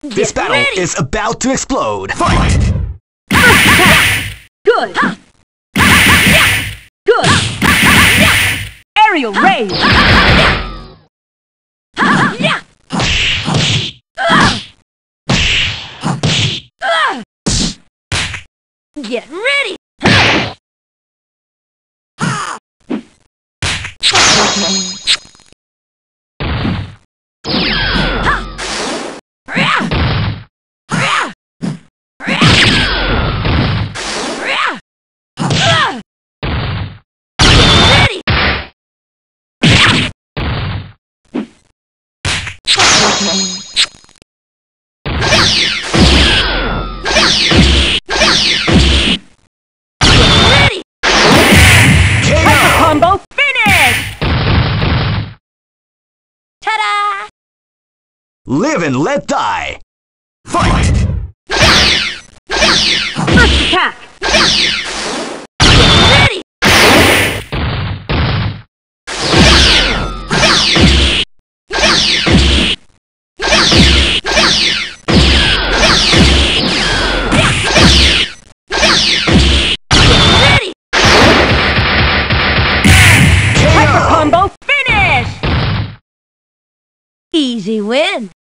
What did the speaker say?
This battle is about to explode. Fight! Good. Good. Aerial raid. Get ready. Combo finish! Ta-da! Live and let die. Fight! First attack! Ready! Hyper combo finish! Easy win!